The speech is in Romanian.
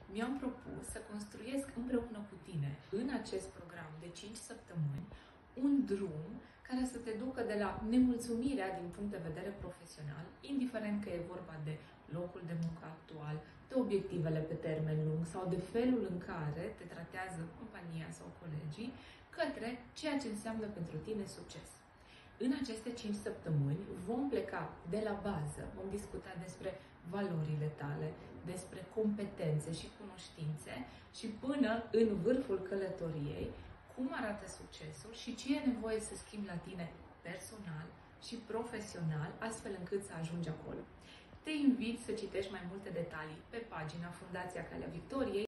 mi-am propus să construiesc împreună cu tine, în acest program de 5 săptămâni, un drum care să te ducă de la nemulțumirea din punct de vedere profesional, indiferent că e vorba de locul de muncă actual, de obiectivele pe termen lung sau de felul în care te tratează compania sau colegii, către ceea ce înseamnă pentru tine succes. În aceste 5 săptămâni vom pleca de la bază, vom discuta despre valorile tale, despre competențe și cunoștințe și până în vârful călătoriei, cum arată succesul și ce e nevoie să schimbi la tine personal și profesional, astfel încât să ajungi acolo. Te invit să citești mai multe detalii pe pagina Fundația Calea Victoriei